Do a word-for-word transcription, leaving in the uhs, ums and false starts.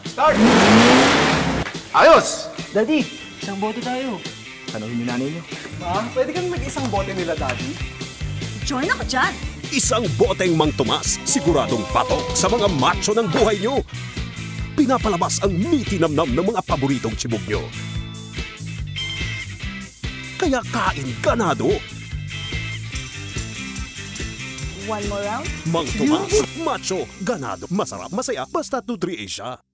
Start! Ayos! Daddy, isang bote tayo. Tanongin niyo nanay niyo. Ma, pwede kami mag-isang bote nila, Daddy? Join ako dyan. Isang boteng Mang Tomas, siguradong patok sa mga macho ng buhay nyo. Pinapalabas ang miti-namnam ng mga paboritong chibog nyo. Kaya kain ganado. One more round? Mang Tomas, macho, ganado, masarap, masaya, basta Nutri-Asia.